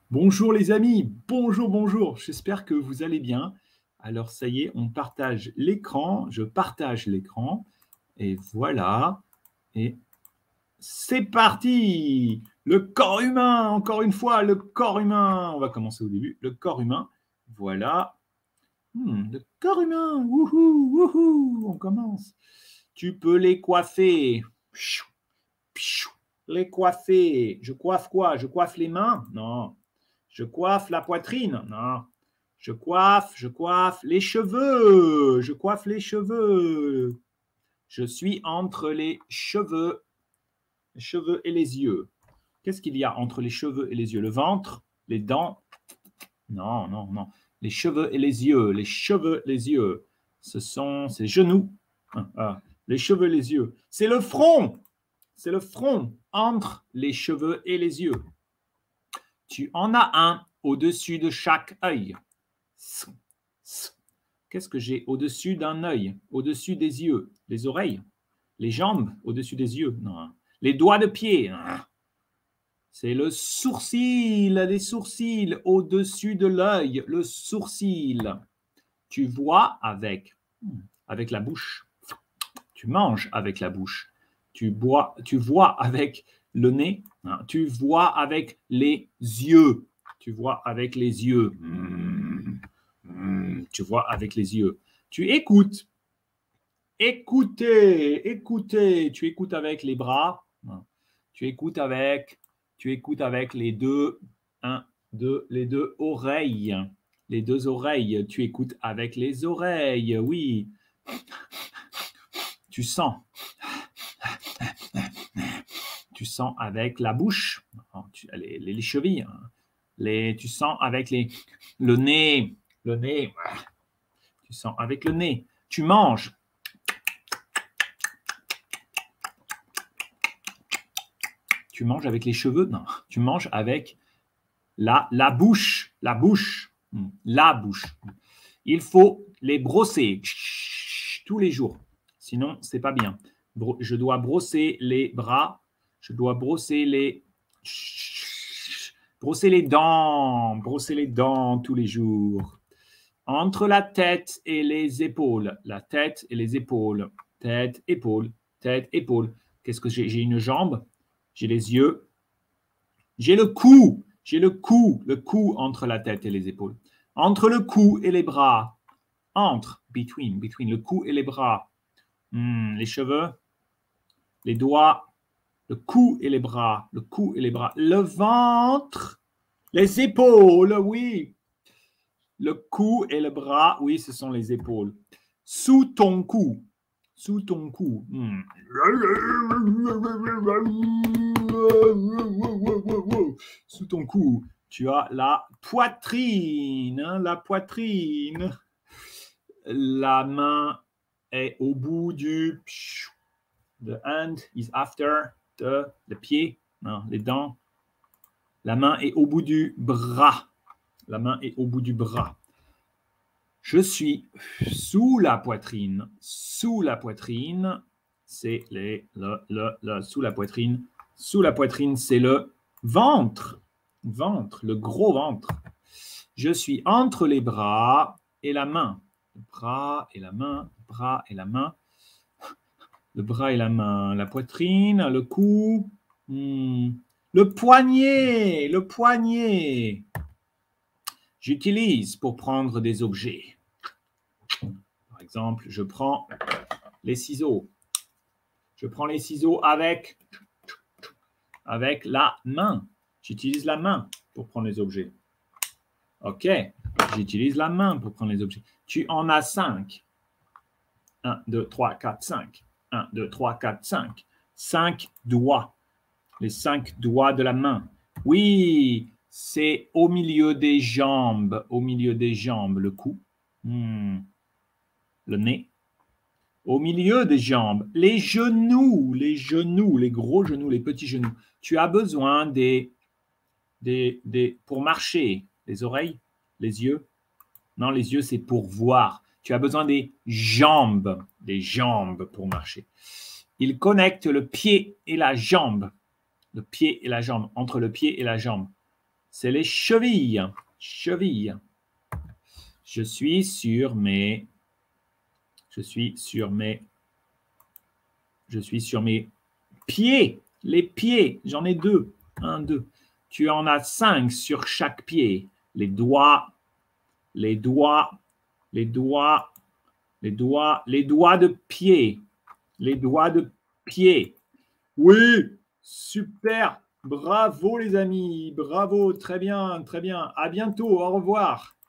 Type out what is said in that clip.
Bonjour les amis, bonjour, bonjour, j'espère que vous allez bien. Alors ça y est, on partage l'écran, je partage l'écran, et voilà, et c'est parti. Le corps humain, encore une fois, le corps humain. On va commencer au début, le corps humain, voilà. Le corps humain, wouhou, wouhou, on commence. Tu peux les coiffer. Pfiou, pfiou. Les coiffer. Je coiffe quoi? Je coiffe les mains? Non. Je coiffe la poitrine? Non. Je coiffe les cheveux. Je coiffe les cheveux. Je suis entre les cheveux et les yeux. Qu'est-ce qu'il y a entre les cheveux et les yeux? Le ventre? Les dents? Non, non, non. Les cheveux et les yeux. Les cheveux, les yeux. Ce sont ses genoux. Les cheveux, les yeux. C'est le front. C'est le front entre les cheveux et les yeux. Tu en as un au-dessus de chaque œil. Qu'est-ce que j'ai au-dessus d'un œil? Au-dessus des yeux? Les oreilles? Les jambes au-dessus des yeux? Non. Les doigts de pied? C'est le sourcil, les sourcils au-dessus de l'œil, le sourcil. Tu vois avec la bouche. Tu manges avec la bouche. Tu vois avec le nez. Tu vois avec les yeux. Tu vois avec les yeux. Tu vois avec les yeux. Tu écoutes. Écoutez. Tu écoutes avec les bras. Tu écoutes avec les deux, les deux oreilles. Les deux oreilles. Tu écoutes avec les oreilles, oui. Tu sens. Tu sens avec la bouche, les chevilles. Tu sens avec le nez. Le nez. Tu sens avec le nez. Tu manges. Tu manges avec les cheveux? Non. Tu manges avec la bouche. La bouche. La bouche. Il faut les brosser tous les jours. Sinon, ce n'est pas bien. Je dois brosser les bras. Je dois brosser les dents tous les jours. Entre la tête et les épaules. La tête et les épaules. Tête, épaule, tête, épaule. Qu'est-ce que j'ai? J'ai une jambe. J'ai les yeux. J'ai le cou. J'ai le cou entre la tête et les épaules. Entre le cou et les bras. Between le cou et les bras. Les cheveux, les doigts, le cou et les bras, le ventre, les épaules, oui. Le cou et le bras, oui, ce sont les épaules. Sous ton cou. Sous ton cou. Sous ton cou, tu as la poitrine. La poitrine. La main est au bout du... The hand is after le pied, non, les dents. La main est au bout du bras. La main est au bout du bras. Je suis sous la poitrine. Sous la poitrine, c'est sous la poitrine. Sous la poitrine, c'est le ventre. Ventre, le gros ventre. Je suis entre les bras et la main. Le bras et la main, le bras et la main. Le bras et la main, la poitrine, le cou, le poignet, le poignet. J'utilise pour prendre des objets. Par exemple, je prends les ciseaux. Je prends les ciseaux avec la main. J'utilise la main pour prendre les objets. OK, j'utilise la main pour prendre les objets. Tu en as 5. 1, 2, 3, 4, 5. 1, 2, 3, 4, 5. 5 doigts. Les 5 doigts de la main. Oui, c'est au milieu des jambes. Au milieu des jambes, le cou. Le nez. Au milieu des jambes. Les genoux, les gros genoux, les petits genoux. Tu as besoin pour marcher. Les oreilles, les yeux. Non, les yeux, c'est pour voir. Tu as besoin des jambes pour marcher. Il connecte le pied et la jambe. Le pied et la jambe, entre le pied et la jambe. C'est les chevilles. Chevilles. Je suis sur mes pieds. Les pieds, j'en ai 2. 1, 2. Tu en as 5 sur chaque pied. Les doigts de pied. Les doigts de pied. Oui, super. Bravo les amis. Bravo, très bien, très bien. À bientôt, au revoir.